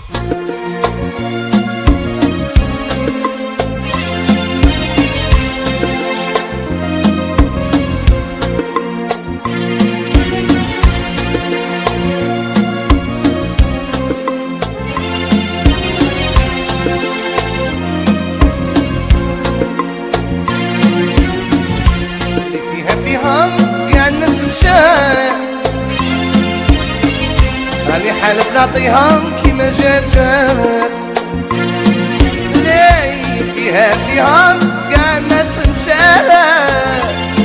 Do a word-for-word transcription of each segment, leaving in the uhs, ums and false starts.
راني حالف نعطيها كيما جات جات لي فيها فيها كاع الناس مشات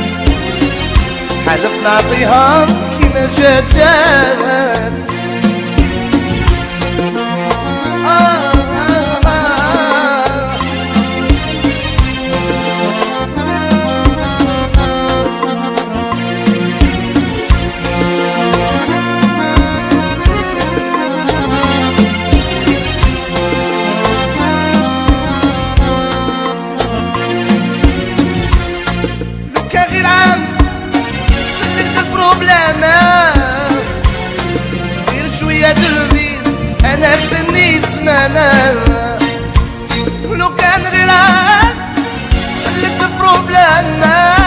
حالف نعطيها كيما جات جات آه آه آه غير شوية دلبيز أنا بتني زمانة ولو كان غير عام سلك البروبلام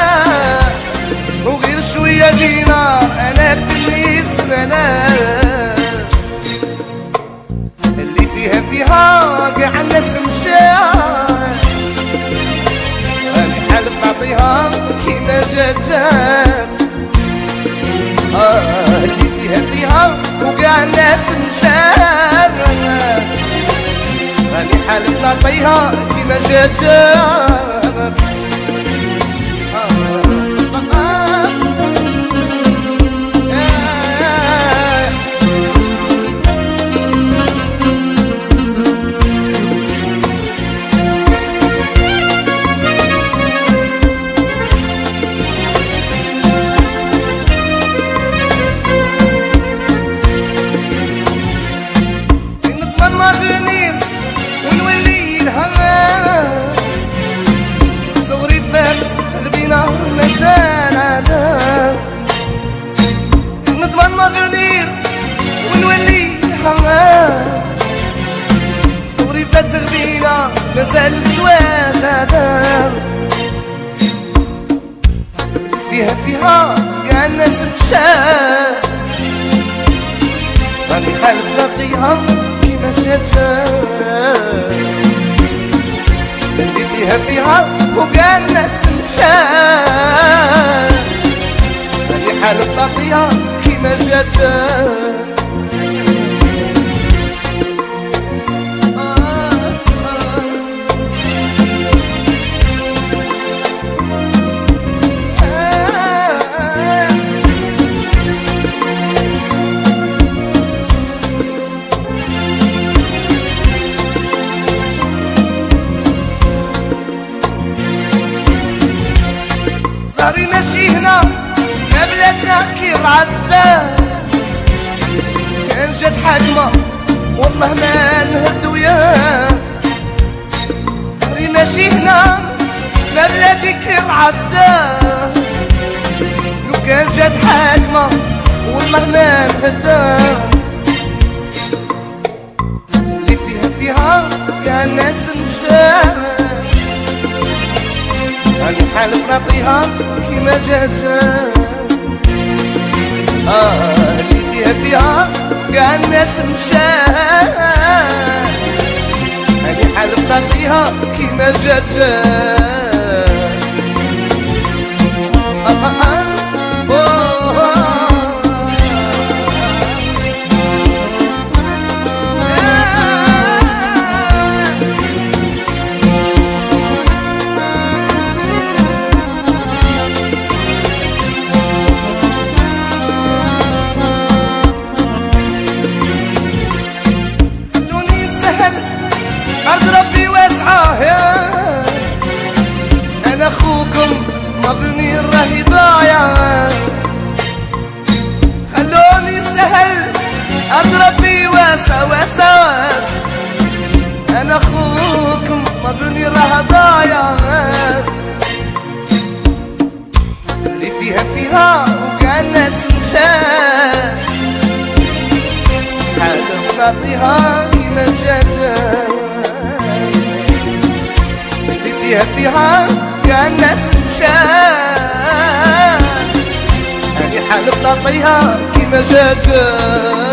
وغير شوية دينار أنا بتني زمانة اللي فيها فيها قاع الناس مشات راني حالف نعطيها كيما جات جات آه اللي فيها فيها وقاع الناس مشات راني حالف نعطيها كيما جات جات صوري فات غبينا مازال الزواج هذا فيها فيها كاع الناس مشات راني حالف نعطيها كيما جات جات اللي فيها فيها وكاع الناس مشات راني حالف نعطيها كيما جات جات صاري ماشي هنا ما بلادنا كي رعدا كان جات حاكمة والله ما نهد وياه صاري ماشي هنا ما بلادي كي رعدا لو كان جات حاكمة والله ما نهدا اللي فيها فيها كاع الناس مشات راني حالف نعطيها كيما جات جات آه اللي فيها فيها كاع الناس مشات راني حالف نعطيها كيما جات جات آه آه آه أرض ربي واسعة بلاطيها كيما جات اللي فيها فيها كاع الناس مشات هذه حال بلاطيها كيما جات